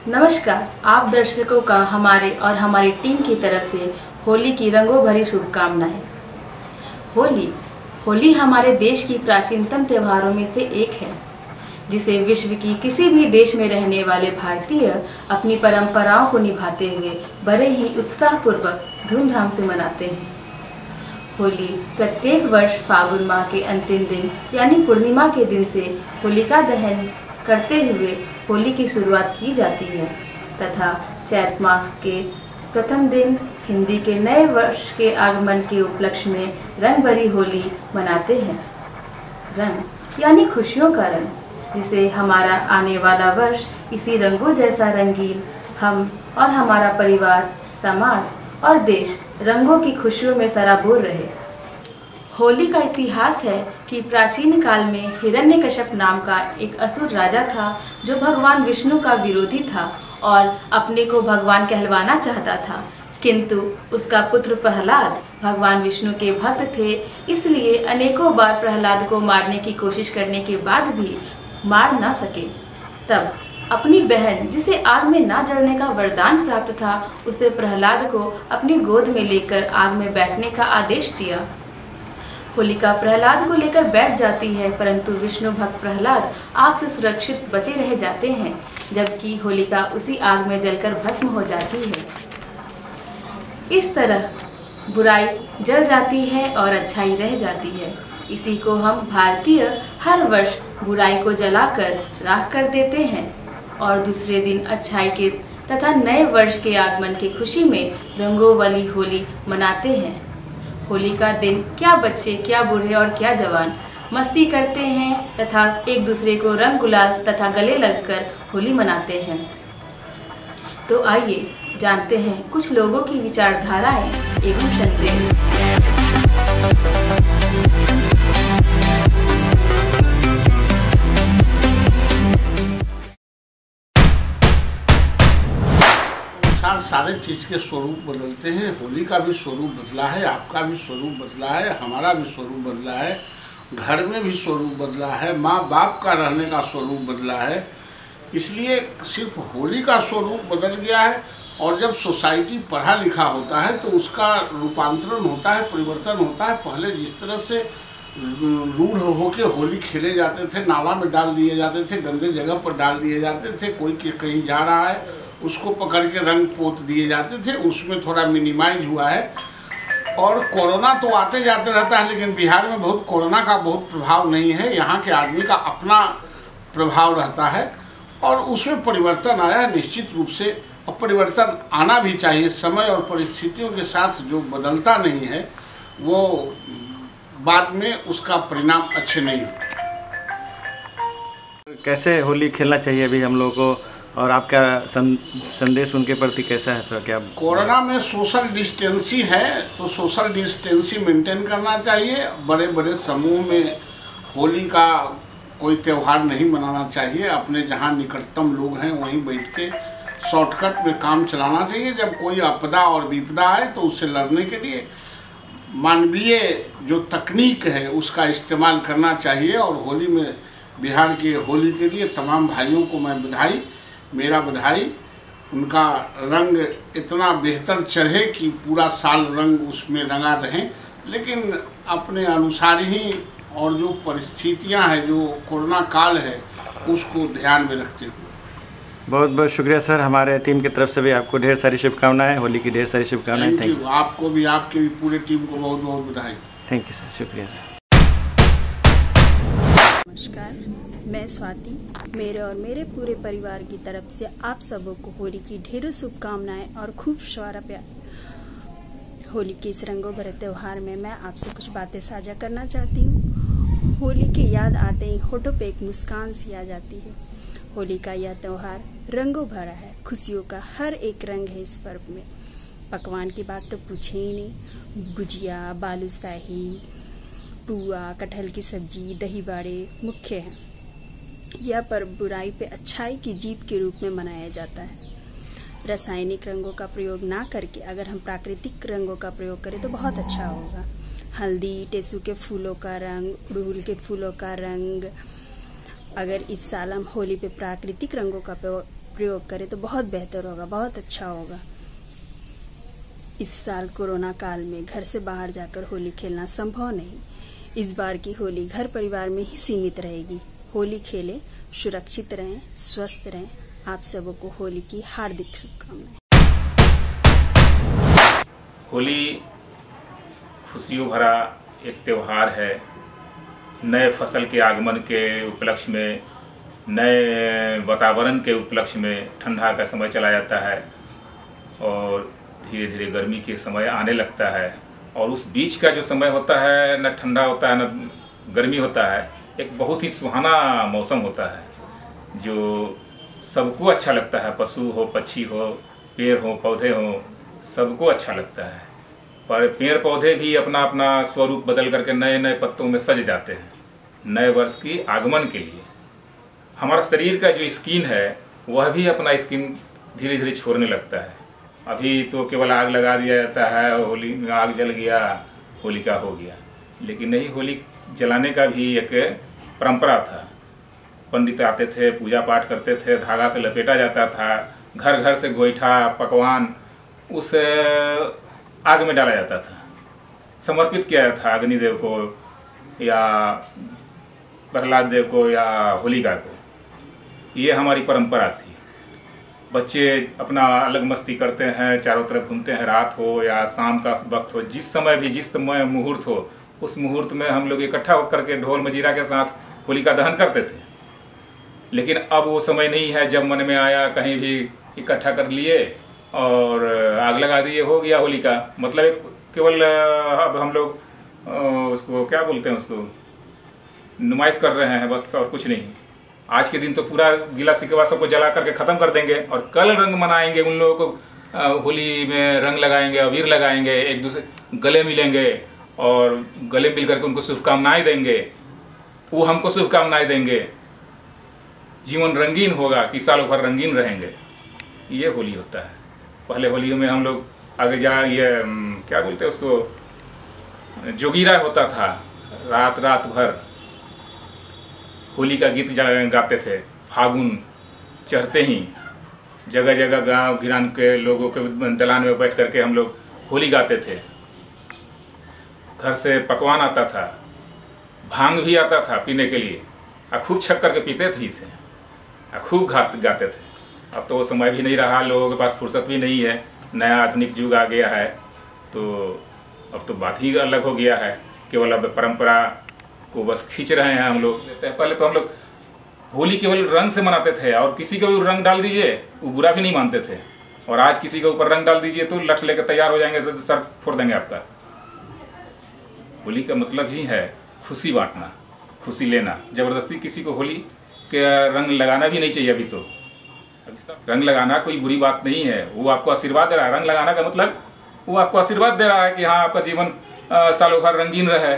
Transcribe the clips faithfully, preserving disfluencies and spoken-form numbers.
नमस्कार, आप दर्शकों का हमारे और हमारी टीम की तरफ से होली की रंगों भरी शुभकामनाएं। होली होली हमारे देश की प्राचीनतम त्योहारों में से एक है, जिसे विश्व की किसी भी देश में रहने वाले भारतीय अपनी परंपराओं को निभाते हुए बड़े ही उत्साहपूर्वक धूमधाम से मनाते हैं। होली प्रत्येक वर्ष फागुन माह के अंतिम दिन यानी पूर्णिमा के दिन से होलिका दहन करते हुए होली की शुरुआत की जाती है तथा चैत मास के प्रथम दिन हिंदी के नए वर्ष के आगमन के उपलक्ष्य में रंग भरी होली मनाते हैं। रंग यानी खुशियों का रंग, जिसे हमारा आने वाला वर्ष इसी रंगों जैसा रंगीन, हम और हमारा परिवार, समाज और देश रंगों की खुशियों में सराबोर रहे। होली का इतिहास है कि प्राचीन काल में हिरण्यकश्यप नाम का एक असुर राजा था, जो भगवान विष्णु का विरोधी था और अपने को भगवान कहलवाना चाहता था, किंतु उसका पुत्र प्रहलाद भगवान विष्णु के भक्त थे, इसलिए अनेकों बार प्रहलाद को मारने की कोशिश करने के बाद भी मार ना सके। तब अपनी बहन, जिसे आग में ना जलने का वरदान प्राप्त था, उसे प्रहलाद को अपनी गोद में लेकर आग में बैठने का आदेश दिया। होलिका प्रहलाद को लेकर बैठ जाती है, परंतु विष्णु भक्त प्रहलाद आग से सुरक्षित बचे रह जाते हैं, जबकि होलिका उसी आग में जलकर भस्म हो जाती है। इस तरह बुराई जल जाती है और अच्छाई रह जाती है। इसी को हम भारतीय हर वर्ष बुराई को जलाकर राख कर देते हैं और दूसरे दिन अच्छाई के तथा नए वर्ष के आगमन की खुशी में रंगों वाली होली मनाते हैं। होली का दिन क्या बच्चे, क्या बूढ़े और क्या जवान मस्ती करते हैं तथा एक दूसरे को रंग गुलाल तथा गले लगकर होली मनाते हैं। तो आइए जानते हैं कुछ लोगों की विचारधाराएं एवं संदेश। सारे चीज़ के स्वरूप बदलते हैं। होली का भी स्वरूप बदला है, आपका भी स्वरूप बदला है, हमारा भी स्वरूप बदला है, घर में भी स्वरूप बदला है, माँ बाप का रहने का स्वरूप बदला है। इसलिए सिर्फ होली का स्वरूप बदल गया है। और जब सोसाइटी पढ़ा लिखा होता है तो उसका रूपांतरण होता है, परिवर्तन होता है। पहले जिस तरह से रूढ़ होके होली खेले जाते थे, नाला में डाल दिए जाते थे, गंदे जगह पर डाल दिए जाते थे, कोई कहीं जा रहा है उसको पकड़ के रंग पोत दिए जाते थे, उसमें थोड़ा मिनिमाइज हुआ है। और कोरोना तो आते जाते रहता है, लेकिन बिहार में बहुत कोरोना का बहुत प्रभाव नहीं है। यहाँ के आदमी का अपना प्रभाव रहता है और उसमें परिवर्तन आया है निश्चित रूप से। और परिवर्तन आना भी चाहिए। समय और परिस्थितियों के साथ जो बदलता नहीं है वो बाद में उसका परिणाम अच्छे नहीं होते। कैसे होली खेलना चाहिए अभी हम लोगों को, और आपका संदेश उनके प्रति कैसा है सर? क्या कोरोना में सोशल डिस्टेंसिंग है तो सोशल डिस्टेंसिंग मेंटेन करना चाहिए। बड़े बड़े समूह में होली का कोई त्यौहार नहीं मनाना चाहिए। अपने जहां निकटतम लोग हैं वहीं बैठ के शॉर्टकट में काम चलाना चाहिए। जब कोई आपदा और विपदा आए तो उससे लड़ने के लिए मानवीय जो तकनीक है उसका इस्तेमाल करना चाहिए। और होली में बिहार के होली के लिए तमाम भाइयों को मैं बधाई, मेरा बधाई। उनका रंग इतना बेहतर चढ़े कि पूरा साल रंग उसमें रंगा रहें, लेकिन अपने अनुसार ही और जो परिस्थितियां हैं, जो कोरोना काल है, उसको ध्यान में रखते हुए। बहुत बहुत शुक्रिया सर। हमारे टीम की तरफ से भी आपको ढेर सारी शुभकामनाएं, होली की ढेर सारी शुभकामनाएं। Thank you. आपको भी, आपकी भी पूरे टीम को बहुत बहुत बधाई। थैंक यू सर, शुक्रिया सर। नमस्कार, मैं स्वाति, मेरे और मेरे पूरे परिवार की तरफ से आप सबों को होली की ढेरों शुभकामनाएं और खूब सारा प्यार। होली के इस रंगों भरे त्योहार में मैं आपसे कुछ बातें साझा करना चाहती हूँ। होली की याद आते ही होठों पे एक मुस्कान सी आ जाती है। होली का यह त्योहार रंगों भरा है, खुशियों का हर एक रंग है इस पर्व में। पकवान की बात तो पूछे ही नहीं। गुजिया, बालूशाही, पुआ, कटहल की सब्जी, दही बाड़े मुख्य हैं। यह पर्व बुराई पे अच्छाई की जीत के रूप में मनाया जाता है। रासायनिक रंगों का प्रयोग ना करके अगर हम प्राकृतिक रंगों का प्रयोग करें तो बहुत अच्छा होगा। हल्दी, टेसू के फूलों का रंग, अड़हुल के फूलों का रंग। अगर इस साल हम होली पे प्राकृतिक रंगों का प्रयोग करें तो बहुत बेहतर होगा, बहुत अच्छा होगा। इस साल कोरोना काल में घर से बाहर जाकर होली खेलना संभव नहीं। इस बार की होली घर परिवार में ही सीमित रहेगी। होली खेलें, सुरक्षित रहें, स्वस्थ रहें। आप सबों को होली की हार्दिक शुभकामनाएं। होली खुशियों भरा एक त्यौहार है। नए फसल के आगमन के उपलक्ष्य में, नए वातावरण के उपलक्ष्य में ठंडा का समय चला जाता है और धीरे धीरे गर्मी के समय आने लगता है। और उस बीच का जो समय होता है, न ठंडा होता है न गर्मी होता है, एक बहुत ही सुहाना मौसम होता है जो सबको अच्छा लगता है। पशु हो, पक्षी हो, पेड़ हो, पौधे हो, सबको अच्छा लगता है। पर पेड़ पौधे भी अपना अपना स्वरूप बदल करके नए नए पत्तों में सज जाते हैं नए वर्ष की आगमन के लिए। हमारा शरीर का जो स्किन है वह भी अपना स्किन धीरे धीरे छोड़ने लगता है। अभी तो केवल आग लगा दिया जाता है, होली में आग जल गया, होलिका हो गया। लेकिन नहीं, होली जलाने का भी एक परंपरा था। पंडित आते थे, पूजा पाठ करते थे, धागा से लपेटा जाता था, घर घर से गोईठा पकवान उस आग में डाला जाता था, समर्पित किया था अग्निदेव को या प्रहलाद देव को या होलिका को। ये हमारी परंपरा थी। बच्चे अपना अलग मस्ती करते हैं, चारों तरफ घूमते हैं, रात हो या शाम का वक्त हो, जिस समय भी जिस समय मुहूर्त हो, उस मुहूर्त में हम लोग इकट्ठा होकर के ढोल मजीरा के साथ होलिका दहन करते थे। लेकिन अब वो समय नहीं है। जब मन में आया कहीं भी इकट्ठा कर लिए और आग लगा दिए, हो गया होलिका। मतलब एक केवल अब हम लोग उसको क्या बोलते हैं, उसको नुमाइश कर रहे हैं बस, और कुछ नहीं। आज के दिन तो पूरा गीला शिकवा सबको जला करके ख़त्म कर देंगे और कल रंग मनाएंगे। उन लोगों को होली में रंग लगाएंगे, अबीर लगाएंगे, एक दूसरे गले मिलेंगे और गले मिल करके उनको शुभकामनाएँ देंगे, वो हमको शुभकामनाएँ देंगे। जीवन रंगीन होगा कि सालों भर रंगीन रहेंगे। ये होली होता है। पहले होलियों में हम लोग आगे जा ये क्या बोलते हैं उसको, जोगीरा होता था। रात रात भर होली का गीत गाते थे। फागुन चढ़ते ही जगह जगह गांव गिरान के लोगों के दलान में बैठ करके हम लोग होली गाते थे। घर से पकवान आता था, भांग भी आता था पीने के लिए, और खूब छक करके पीते थे थे और खूब गाते गाते थे। अब तो वो समय भी नहीं रहा, लोगों के पास फुर्सत भी नहीं है। नया आधुनिक युग आ गया है तो अब तो बात ही अलग हो गया है। केवल अब परंपरा को बस खींच रहे हैं हम लोग। पहले तो हम लोग होली केवल रंग से मनाते थे और किसी को भी रंग डाल दीजिए वो बुरा भी नहीं मानते थे। और आज किसी के ऊपर रंग डाल दीजिए तो लठ लेकर तैयार हो जाएंगे, तो सर फोड़ देंगे आपका। होली का मतलब ही है खुशी बांटना, खुशी लेना। ज़बरदस्ती किसी को होली के रंग लगाना भी नहीं चाहिए। अभी तो अभी सब रंग लगाना कोई बुरी बात नहीं है, वो आपको आशीर्वाद दे रहा है। रंग लगाना का मतलब वो आपको आशीर्वाद दे रहा है कि हाँ आपका जीवन सालों भर रंगीन रहे।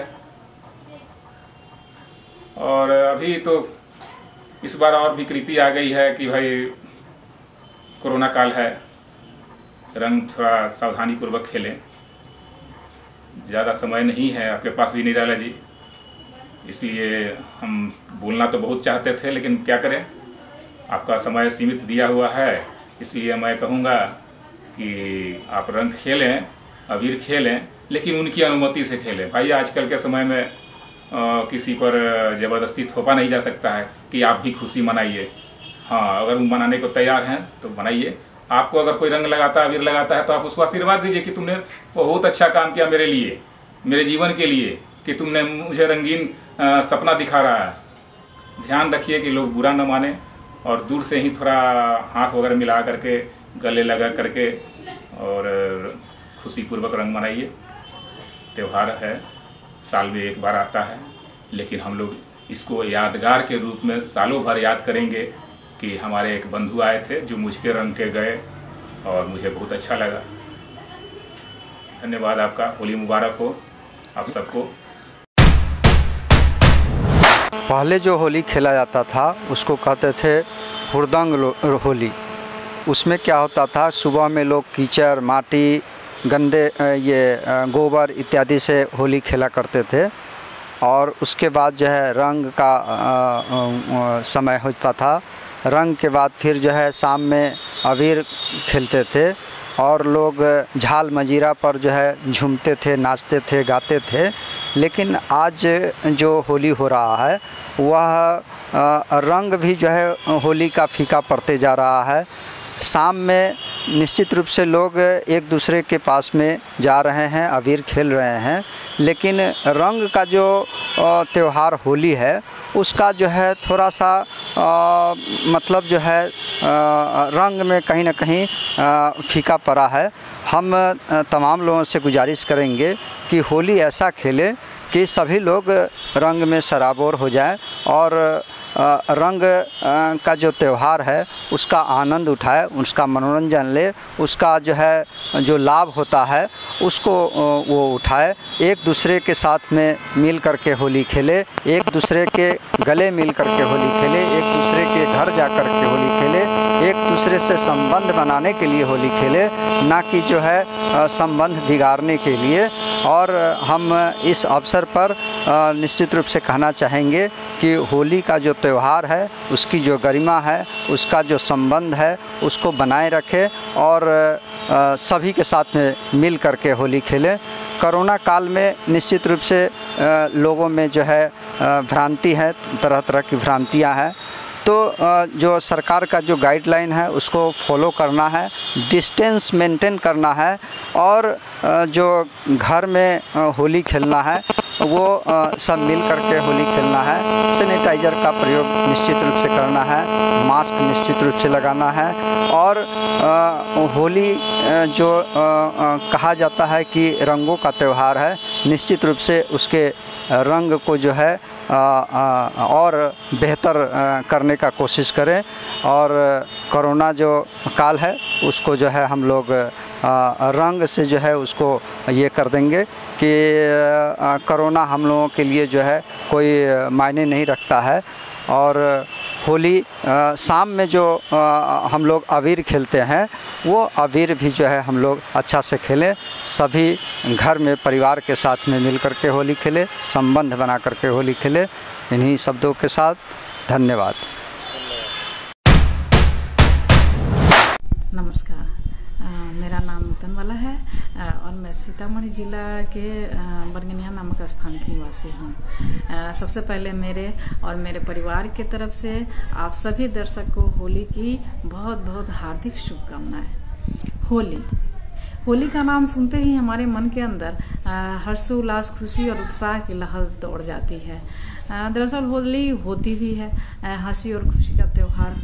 और अभी तो इस बार और विकृति आ गई है कि भाई कोरोना काल है, रंग थोड़ा सावधानी पूर्वक खेलें। ज़्यादा समय नहीं है आपके पास भी निराला जी, इसलिए हम बोलना तो बहुत चाहते थे लेकिन क्या करें, आपका समय सीमित दिया हुआ है। इसलिए मैं कहूँगा कि आप रंग खेलें, अबीर खेलें, लेकिन उनकी अनुमति से खेलें। भाई आजकल के समय में आ, किसी पर ज़बरदस्ती थोपा नहीं जा सकता है कि आप भी खुशी मनाइए। हाँ, अगर वो मनाने को तैयार हैं तो मनाइए। आपको अगर कोई रंग लगाता है, अबीर लगाता है, तो आप उसको आशीर्वाद दीजिए कि तुमने बहुत अच्छा काम किया मेरे लिए, मेरे जीवन के लिए, कि तुमने मुझे रंगीन आ, सपना दिखा रहा है। ध्यान रखिए कि लोग बुरा न माने और दूर से ही थोड़ा हाथ वगैरह मिला करके, गले लगा करके और खुशीपूर्वक रंग मनाइए। त्यौहार है, साल में एक बार आता है, लेकिन हम लोग इसको यादगार के रूप में सालों भर याद करेंगे कि हमारे एक बंधु आए थे जो मुझके रंग के गए और मुझे बहुत अच्छा लगा। धन्यवाद आपका। होली मुबारक हो आप सबको। पहले जो होली खेला जाता था उसको कहते थे हुड़दंग होली। उसमें क्या होता था, सुबह में लोग कीचड़, माटी, गंदे ये गोबर इत्यादि से होली खेला करते थे और उसके बाद जो है रंग का समय होता था। रंग के बाद फिर जो है शाम में अबीर खेलते थे और लोग झाल मजीरा पर जो है झूमते थे, नाचते थे, गाते थे। लेकिन आज जो होली हो रहा है वह रंग भी जो है होली का फीका पड़ते जा रहा है। शाम में निश्चित रूप से लोग एक दूसरे के पास में जा रहे हैं, अबीर खेल रहे हैं, लेकिन रंग का जो त्यौहार होली है उसका जो है थोड़ा सा आ, मतलब जो है आ, रंग में कहीं ना कहीं आ, फीका पड़ा है। हम तमाम लोगों से गुजारिश करेंगे कि होली ऐसा खेलें कि सभी लोग रंग में सराबोर हो जाएं और रंग का जो त्यौहार है उसका आनंद उठाए, उसका मनोरंजन ले, उसका जो है जो लाभ होता है उसको वो उठाए। एक दूसरे के साथ में मिल करके होली खेले, एक दूसरे के गले मिल करके होली खेले, एक दूसरे के घर जा कर के होली खेले, एक दूसरे से संबंध बनाने के लिए होली खेले, ना कि जो है संबंध बिगाड़ने के लिए। और हम इस अवसर पर निश्चित रूप से कहना चाहेंगे कि होली का जो त्यौहार है उसकी जो गरिमा है, उसका जो संबंध है उसको बनाए रखें और सभी के साथ में मिल करके होली खेलें। कोरोना काल में निश्चित रूप से लोगों में जो है भ्रांति है, तरह तरह की भ्रांतियां हैं, तो जो सरकार का जो गाइडलाइन है उसको फॉलो करना है, डिस्टेंस मेंटेन करना है और जो घर में होली खेलना है वो सब मिल करके होली खेलना है। सैनिटाइज़र का प्रयोग निश्चित रूप से करना है, मास्क निश्चित रूप से लगाना है और होली जो कहा जाता है कि रंगों का त्यौहार है, निश्चित रूप से उसके रंग को जो है और बेहतर करने का कोशिश करें और कोरोना जो काल है उसको जो है हम लोग रंग से जो है उसको ये कर देंगे कि कोरोना हम लोगों के लिए जो है कोई मायने नहीं रखता है। और होली शाम में जो हम लोग अबीर खेलते हैं वो अबीर भी जो है हम लोग अच्छा से खेलें, सभी घर में परिवार के साथ में मिल करके होली खेले, संबंध बना करके होली खेले। इन्हीं शब्दों के साथ धन्यवाद। नमस्कार, आ, मेरा नाम नूतनवाला है आ, और मैं सीतामढ़ी ज़िला के बरगनिया नामक स्थान की निवासी हूँ। सबसे पहले मेरे और मेरे परिवार के तरफ से आप सभी दर्शक को होली की बहुत बहुत हार्दिक शुभकामनाएं। होली होली का नाम सुनते ही हमारे मन के अंदर हर्षोल्लास, खुशी और उत्साह की लहर दौड़ जाती है। दरअसल होली होती भी है हंसी और खुशी का त्यौहार।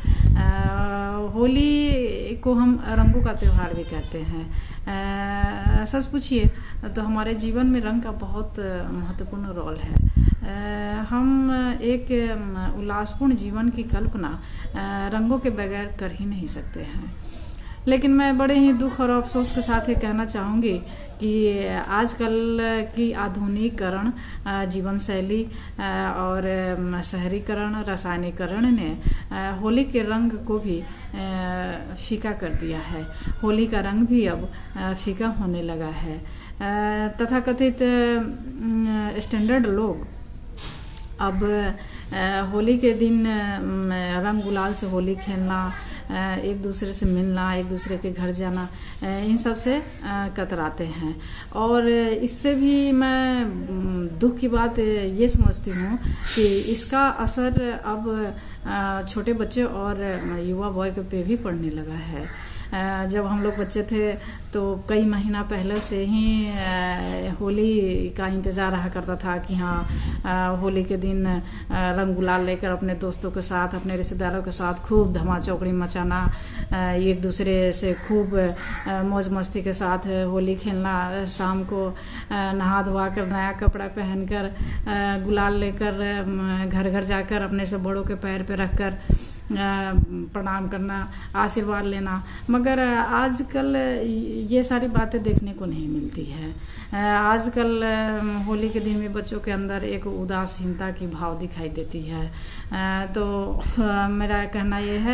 होली को हम रंगों का त्यौहार भी कहते हैं। सच पूछिए तो हमारे जीवन में रंग का बहुत महत्वपूर्ण रोल है। हम एक उल्लासपूर्ण जीवन की कल्पना रंगों के बगैर कर ही नहीं सकते हैं। लेकिन मैं बड़े ही दुख और अफसोस के साथ ये कहना चाहूँगी कि आजकल की आधुनिकीकरण, जीवन शैली और शहरीकरण, रासायनिकरण ने होली के रंग को भी फीका कर दिया है। होली का रंग भी अब फीका होने लगा है। तथाकथित स्टैंडर्ड लोग अब होली के दिन रंग गुलाल से होली खेलना, एक दूसरे से मिलना, एक दूसरे के घर जाना, इन सब से कतराते हैं। और इससे भी मैं दुख की बात ये समझती हूँ कि इसका असर अब छोटे बच्चे और युवा वर्ग पे भी पड़ने लगा है। जब हम लोग बच्चे थे तो कई महीना पहले से ही होली का इंतज़ार रहा करता था कि हाँ होली के दिन रंग गुलाल लेकर अपने दोस्तों के साथ, अपने रिश्तेदारों के साथ खूब धमा चौकड़ी मचाना, एक दूसरे से खूब मौज मस्ती के साथ होली खेलना, शाम को नहा धोवा कर नया कपड़ा पहनकर गुलाल लेकर घर घर जाकर अपने से बड़ों के पैर पे रखकर प्रणाम करना, आशीर्वाद लेना। मगर आजकल ये सारी बातें देखने को नहीं मिलती है। आजकल होली के दिन में बच्चों के अंदर एक उदासीनता की भाव दिखाई देती है। तो मेरा कहना ये है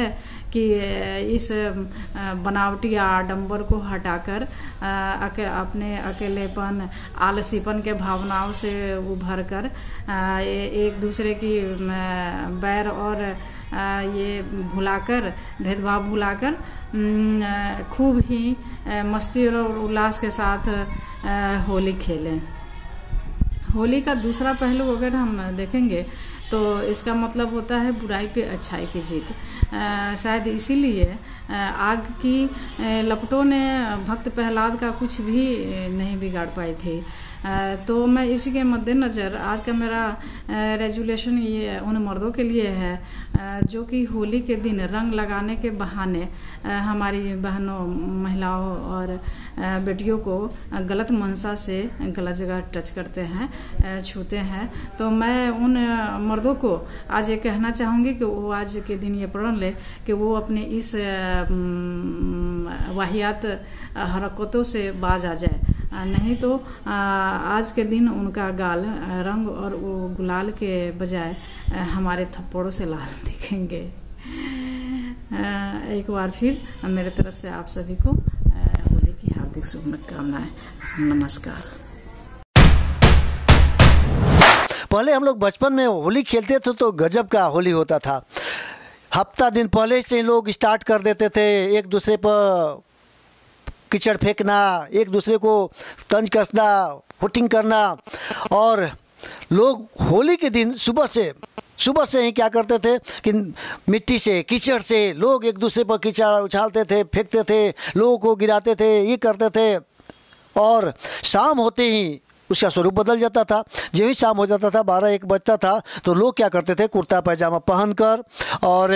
कि इस बनावटी आडंबर को हटाकर अके, अपने अकेलेपन, आलसीपन के भावनाओं से उभर कर एक दूसरे की बैर और ये भुलाकर, भेदभाव भुलाकर खूब ही मस्ती और उल्लास के साथ होली खेलें। होली का दूसरा पहलू अगर हम देखेंगे तो इसका मतलब होता है बुराई पे अच्छाई की जीत। शायद इसीलिए आग की लपटों ने भक्त प्रहलाद का कुछ भी नहीं बिगाड़ पाई थी। तो मैं इसी के मद्देनज़र आज का मेरा रेजुलेशन ये उन मर्दों के लिए है जो कि होली के दिन रंग लगाने के बहाने हमारी बहनों, महिलाओं और बेटियों को गलत मनसा से गलत जगह टच करते हैं, छूते हैं। तो मैं उन मर्दों को आज ये कहना चाहूँगी कि वो आज के दिन ये प्रण ले कि वो अपने इस वाहियात हरकतों से बाज आ जाए, नहीं तो आज के दिन उनका गाल रंग और वो गुलाल के बजाय हमारे थप्पड़ों से लाल दिखेंगे। एक बार फिर मेरे तरफ से आप सभी को होली की हार्दिक शुभकामनाएं। नमस्कार। पहले हम लोग बचपन में होली खेलते थे तो गजब का होली होता था। हफ्ता दिन पहले से लोग स्टार्ट कर देते थे, एक दूसरे पर कीचड़ फेंकना, एक दूसरे को तंज कसना, हुटिंग करना। और लोग होली के दिन सुबह से सुबह से ही क्या करते थे कि मिट्टी से, कीचड़ से लोग एक दूसरे पर कीचड़ उछालते थे, फेंकते थे, लोगों को गिराते थे, ये करते थे। और शाम होते ही उसका स्वरूप बदल जाता था। जब ही शाम हो जाता था, बारह एक बजता था, तो लोग क्या करते थे, कुर्ता पैजामा पहनकर और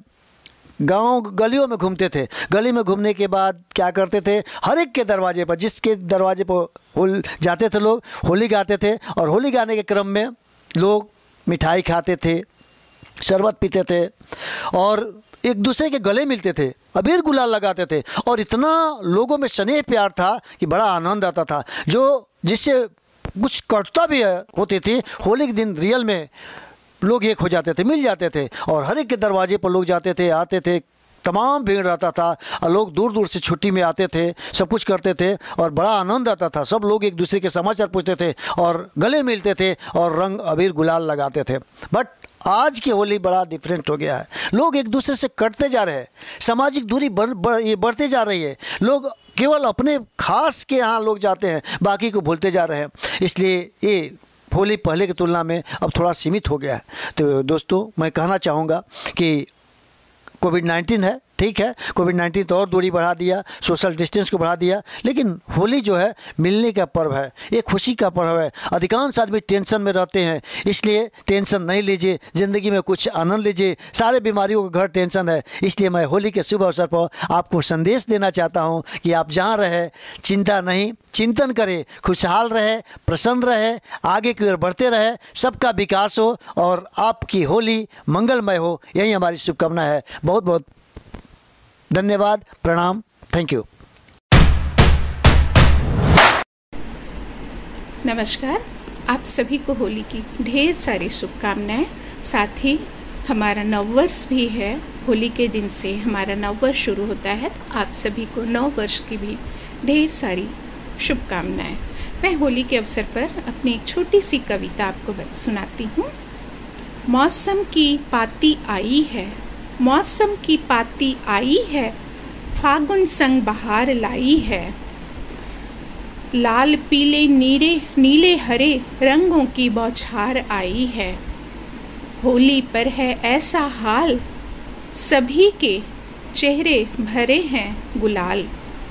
गांव गलियों में घूमते थे। गली में घूमने के बाद क्या करते थे, हर एक के दरवाजे पर, जिसके दरवाजे पर होल जाते थे लोग, होली गाते थे। और होली गाने के क्रम में लोग मिठाई खाते थे, शरबत पीते थे और एक दूसरे के गले मिलते थे, अबीर गुलाल लगाते थे। और इतना लोगों में स्नेह प्यार था कि बड़ा आनंद आता था, जो जिससे कुछ कटुता भी होती थी। होली के दिन रियल में लोग एक हो जाते थे, मिल जाते थे और हर एक के दरवाजे पर लोग जाते थे, आते थे, तमाम भीड़ रहता था और लोग दूर दूर से छुट्टी में आते थे, सब कुछ करते थे और बड़ा आनंद आता था। सब लोग एक दूसरे के समाचार पूछते थे और गले मिलते थे और रंग अबीर गुलाल लगाते थे। बट आज की होली बड़ा डिफरेंट हो गया है। लोग एक दूसरे से कटते जा रहे हैं, सामाजिक दूरी बढ़ बढ़ ये बढ़ते जा रही है। लोग केवल अपने खास के यहाँ लोग जाते हैं, बाकी को भूलते जा रहे हैं। इसलिए ये होली पहले की तुलना में अब थोड़ा सीमित हो गया है। तो दोस्तों, मैं कहना चाहूँगा कि कोविड नाइन्टीन है, ठीक है, कोविड नाइन्टीन तो और दूरी बढ़ा दिया, सोशल डिस्टेंस को बढ़ा दिया, लेकिन होली जो है मिलने का पर्व है, एक खुशी का पर्व है। अधिकांश आदमी टेंशन में रहते हैं, इसलिए टेंशन नहीं लीजिए, ज़िंदगी में कुछ आनंद लीजिए। सारे बीमारियों का घर टेंशन है। इसलिए मैं होली के शुभ अवसर पर आपको संदेश देना चाहता हूँ कि आप जहाँ रहे चिंता नहीं, चिंतन करें, खुशहाल रहे, प्रसन्न रहे, आगे की ओर बढ़ते रहे, सबका विकास हो और आपकी होली मंगलमय हो, यही हमारी शुभकामना है। बहुत बहुत धन्यवाद, प्रणाम, थैंक यू। नमस्कार, आप सभी को होली की ढेर सारी शुभकामनाएं। साथ ही हमारा नववर्ष भी है, होली के दिन से हमारा नववर्ष शुरू होता है। आप सभी को नव वर्ष की भी ढेर सारी शुभकामनाएं। मैं होली के अवसर पर अपनी एक छोटी सी कविता आपको सुनाती हूँ। मौसम की पाती आई है, मौसम की पाती आई है, फागुन संग बहार लाई है। लाल पीले नीले नीले हरे रंगों की बौछार आई है। होली पर है ऐसा हाल, सभी के चेहरे भरे हैं गुलाल।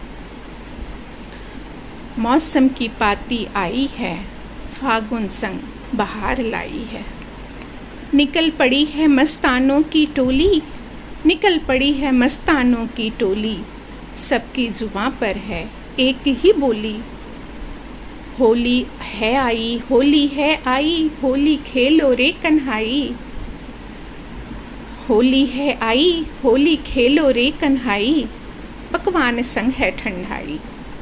मौसम की पाती आई है, फागुन संग बहार लाई है। निकल पड़ी है मस्तानों की टोली, निकल पड़ी है मस्तानों की टोली। सबकी जुबां पर है एक ही बोली, होली है आई, होली है आई, होली खेलो रे कन्हाई। होली है आई, होली खेलो रे कन्हाई, पकवान संग है ठंडाई।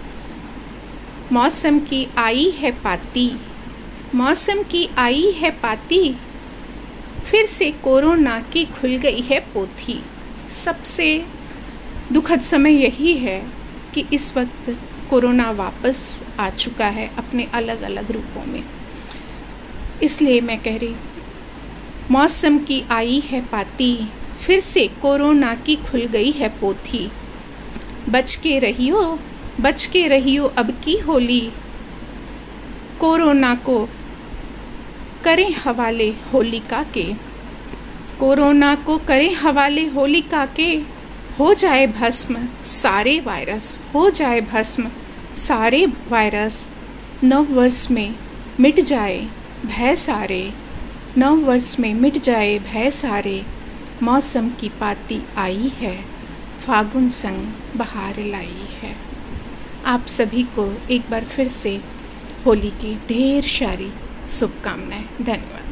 मौसम की आई है पाती, मौसम की आई है पाती, फिर से कोरोना की खुल गई है पोथी। सबसे दुखद समय यही है कि इस वक्त कोरोना वापस आ चुका है अपने अलग अलग रूपों में। इसलिए मैं कह रही, मौसम की आई है पाती, फिर से कोरोना की खुल गई है पोथी। बच के रहियो, बच के रहियो अब की होली, कोरोना को करें हवाले होलिका के, कोरोना को करें हवाले होलिका के, हो जाए भस्म सारे वायरस, हो जाए भस्म सारे वायरस, नव वर्ष में मिट जाए भय सारे, नव वर्ष में मिट जाए भय सारे, मौसम की पाती आई है, फागुन संग बहार लाई है। आप सभी को एक बार फिर से होली की ढेर सारी शुभकामनाएं। धन्यवाद।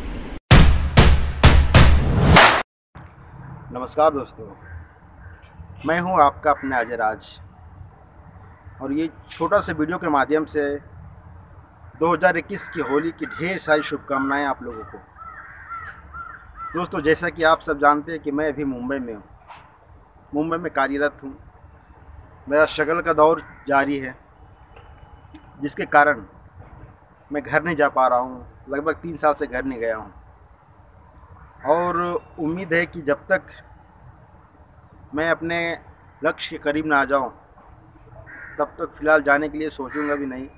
नमस्कार दोस्तों, मैं हूं आपका अपना अजय राज और ये छोटा सा वीडियो के माध्यम से दो हज़ार इक्कीस की होली की ढेर सारी शुभकामनाएं आप लोगों को। दोस्तों, जैसा कि आप सब जानते हैं कि मैं अभी मुंबई में हूँ, मुंबई में कार्यरत हूँ। मेरा स्ट्रगल का दौर जारी है, जिसके कारण मैं घर नहीं जा पा रहा हूँ। लगभग तीन साल से घर नहीं गया हूँ और उम्मीद है कि जब तक मैं अपने लक्ष्य के करीब ना आ जाऊँ तब तक फ़िलहाल जाने के लिए सोचूंगा भी नहीं।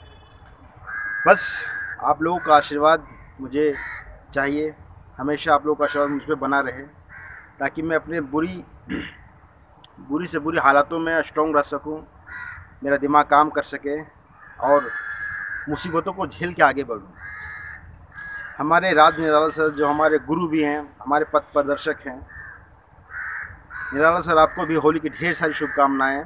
बस आप लोगों का आशीर्वाद मुझे चाहिए, हमेशा आप लोगों का आशीर्वाद मुझ पर बना रहे, ताकि मैं अपने बुरी बुरी से बुरी हालातों में स्ट्रॉन्ग रह सकूं, मेरा दिमाग काम कर सके और मुसीबतों को झेल के आगे बढ़ूं। हमारे राज निराला सर, जो हमारे गुरु भी हैं, हमारे पथ प्रदर्शक हैं, निराला सर, आपको भी होली की ढेर सारी शुभकामनाएं।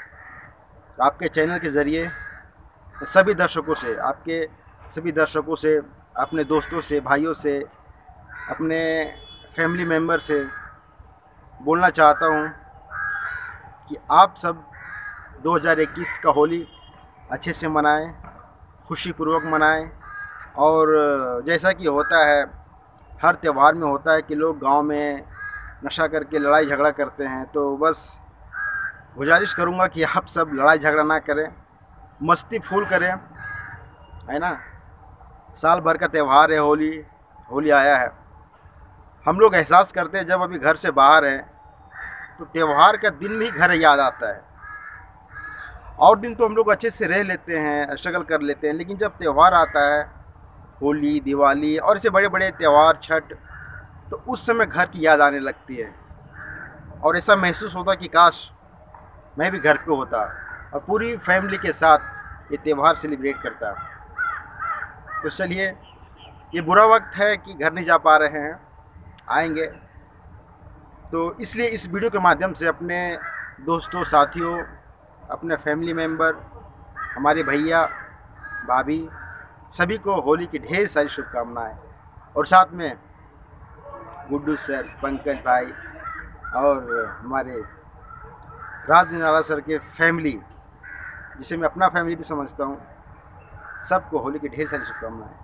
आपके चैनल के ज़रिए सभी दर्शकों से, आपके सभी दर्शकों से, अपने दोस्तों से, भाइयों से, अपने फैमिली मेम्बर से बोलना चाहता हूं कि आप सब दो हज़ार इक्कीस का होली अच्छे से मनाएं, खुशीपूर्वक मनाएं। और जैसा कि होता है, हर त्यौहार में होता है कि लोग गांव में नशा करके लड़ाई झगड़ा करते हैं, तो बस गुजारिश करूंगा कि आप सब लड़ाई झगड़ा ना करें, मस्ती फूल करें, है ना। साल भर का त्यौहार है होली, होली आया है। हम लोग एहसास करते हैं जब अभी घर से बाहर हैं तो त्यौहार का दिन भी घर याद आता है। और दिन तो हम लोग अच्छे से रह लेते हैं, स्ट्रगल कर लेते हैं, लेकिन जब त्यौहार आता है, होली, दिवाली और ऐसे बड़े बड़े त्यौहार, छठ, तो उस समय घर की याद आने लगती है और ऐसा महसूस होता कि काश मैं भी घर पे होता और पूरी फैमिली के साथ ये त्यौहार सेलिब्रेट करता। तो चलिए, ये बुरा वक्त है कि घर नहीं जा पा रहे हैं, आएंगे। तो इसलिए इस वीडियो के माध्यम से अपने दोस्तों, साथियों, अपने फैमिली मेम्बर, हमारे भैया, भाभी, सभी को होली की ढेर सारी शुभकामनाएं। और साथ में गुड्डू सर, पंकज भाई और हमारे राज निराला सर के फैमिली, जिसे मैं अपना फैमिली भी समझता हूँ, सबको होली की ढेर सारी शुभकामनाएं।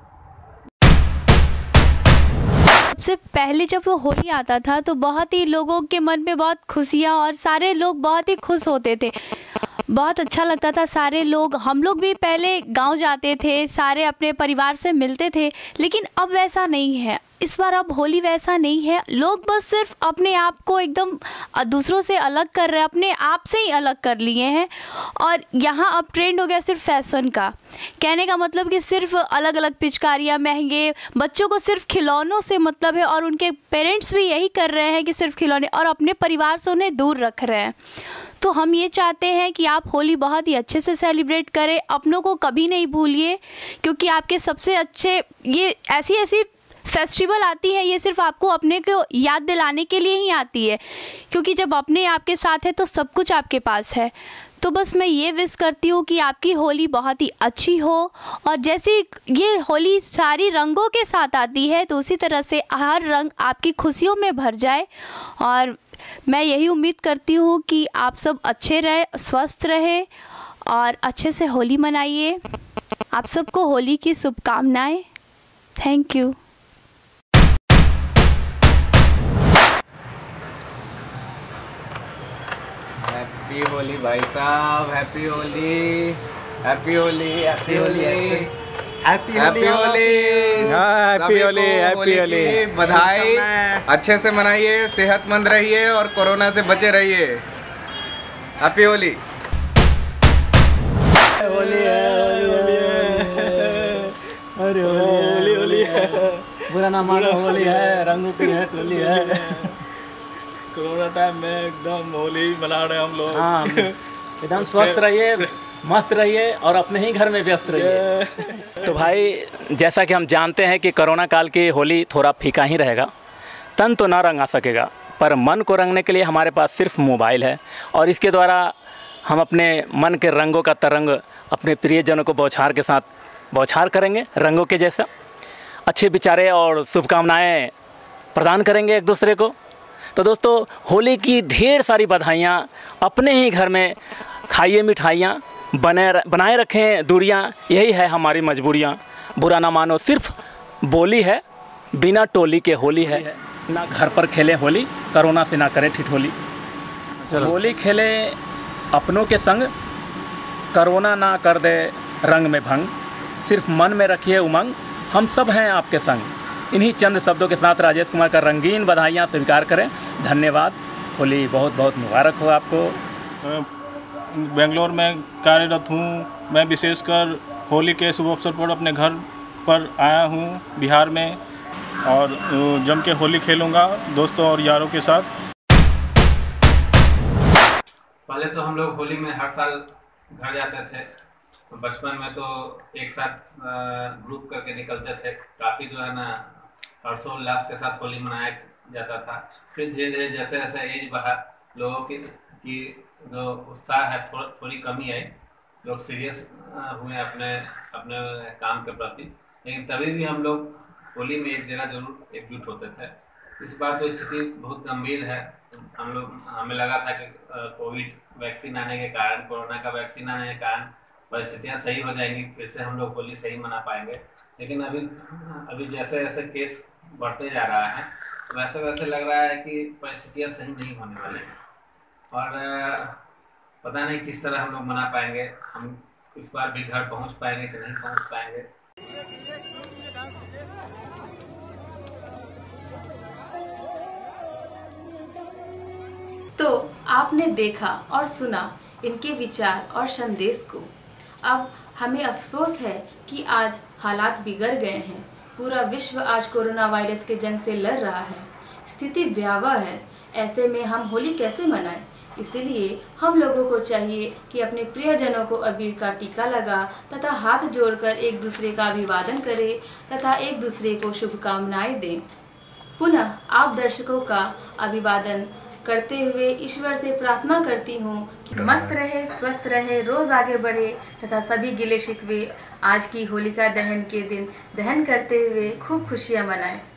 सबसे पहले जब वो होली आता था तो बहुत ही लोगों के मन में बहुत खुशियाँ और सारे लोग बहुत ही खुश होते थे, बहुत अच्छा लगता था। सारे लोग, हम लोग भी पहले गांव जाते थे, सारे अपने परिवार से मिलते थे, लेकिन अब वैसा नहीं है। इस बार अब होली वैसा नहीं है। लोग बस सिर्फ अपने आप को एकदम दूसरों से अलग कर रहे हैं, अपने आप से ही अलग कर लिए हैं। और यहाँ अब ट्रेंड हो गया सिर्फ फैशन का। कहने का मतलब कि सिर्फ अलग अलग पिचकारियाँ, महंगे, बच्चों को सिर्फ खिलौनों से मतलब है और उनके पेरेंट्स भी यही कर रहे हैं कि सिर्फ खिलौने, और अपने परिवार से उन्हें दूर रख रहे हैं। तो हम ये चाहते हैं कि आप होली बहुत ही अच्छे से सेलिब्रेट करें, अपनों को कभी नहीं भूलिए, क्योंकि आपके सबसे अच्छे ये ऐसी ऐसी फेस्टिवल आती है, ये सिर्फ आपको अपने को याद दिलाने के लिए ही आती है, क्योंकि जब अपने आपके साथ है तो सब कुछ आपके पास है। तो बस मैं ये विश करती हूँ कि आपकी होली बहुत ही अच्छी हो, और जैसे ये होली सारी रंगों के साथ आती है तो उसी तरह से हर रंग आपकी खुशियों में भर जाए। और मैं यही उम्मीद करती हूँ कि आप सब अच्छे रहे, स्वस्थ रहे और अच्छे से होली मनाइए। आप सबको होली की शुभकामनाएं। Thank you. हैप्पी होली भाई साहब, happy Holi, happy Holi, happy Holi, happy happy Holi, happy Holi, happy Holi, बधाई। अच्छे से मनाइए, सेहतमंद रहिए और कोरोना से बचे रहिए। हैप्पी होली। होली है, होली है, अरे होली होली है, बुरा ना मानो, होली है, रंगों की है, होली है। कोरोना टाइम में एकदम होली मना रहे हम लोग। हाँ, एकदम स्वस्थ रहिए, मस्त रहिए और अपने ही घर में व्यस्त रहिए। तो भाई जैसा कि हम जानते हैं कि कोरोना काल की होली थोड़ा फीका ही रहेगा, तन तो ना रंगा सकेगा, पर मन को रंगने के लिए हमारे पास सिर्फ मोबाइल है और इसके द्वारा हम अपने मन के रंगों का तरंग अपने प्रियजनों को बौछार के साथ बौछार करेंगे, रंगों के जैसा अच्छे विचारे और शुभकामनाएं प्रदान करेंगे एक दूसरे को। तो दोस्तों, होली की ढेर सारी बधाइयाँ। अपने ही घर में खाइए मिठाइयाँ, बने बनाए रखें दूरियाँ, यही है हमारी मजबूरियाँ। बुरा ना मानो, सिर्फ बोली है, बिना टोली के होली है। ना घर पर खेलें होली, कोरोना से ना करें ठिठोली। होली खेले अपनों के संग, कोरोना ना कर दे रंग में भंग। सिर्फ मन में रखिए उमंग, हम सब हैं आपके संग। इन्हीं चंद शब्दों के साथ राजेश कुमार का रंगीन बधाइयाँ स्वीकार करें। धन्यवाद। होली बहुत बहुत मुबारक हो आपको। बेंगलोर में कार्यरत हूँ। मैं विशेषकर होली के शुभ अवसर पर अपने घर पर आया हूँ बिहार में, और जम के होली खेलूँगा दोस्तों और यारों के साथ। पहले तो हम लोग होली में हर साल घर जाते थे। बचपन में तो एक साथ ग्रुप करके निकलते थे, काफ़ी जो है ना हर्षोल्लास के साथ होली मनाया जाता था। फिर धीरे धीरे जैसे जैसे एज बढ़ा, लोगों की की जो उत्साह है थोड़ा थोड़ी कमी आई, लोग सीरियस हुए अपने अपने काम के प्रति। लेकिन तभी भी हम लोग होली में एक जगह जरूर एकजुट होते थे। इस बार तो स्थिति बहुत गंभीर है। हम लोग हमें लगा था कि कोविड वैक्सीन आने के कारण, कोरोना का वैक्सीन आने के कारण परिस्थितियाँ सही हो जाएंगी, फिर से हम लोग होली सही मना पाएंगे। लेकिन अभी अभी जैसे जैसे केस बढ़ते जा रहा है, वैसे वैसे लग रहा है कि परिस्थितियाँ सही नहीं होने वाली हैं, और पता नहीं किस तरह हम लोग मना पाएंगे। हम इस बार भी घर पहुंच पाएंगे कि नहीं पहुंच पाएंगे। तो आपने देखा और सुना इनके विचार और संदेश को। अब हमें अफसोस है कि आज हालात बिगड़ गए हैं। पूरा विश्व आज कोरोना वायरस के जंग से लड़ रहा है। स्थिति भयावह है। ऐसे में हम होली कैसे मनाएं? इसलिए हम लोगों को चाहिए कि अपने प्रियजनों को अबीर का टीका लगा तथा हाथ जोड़कर एक दूसरे का अभिवादन करें तथा एक दूसरे को शुभकामनाएं दें। पुनः आप दर्शकों का अभिवादन करते हुए ईश्वर से प्रार्थना करती हूँ कि मस्त रहे, स्वस्थ रहे, रोज़ आगे बढ़े तथा सभी गिले शिकवे आज की होलिका दहन के दिन दहन करते हुए खूब खुशियाँ मनाएं।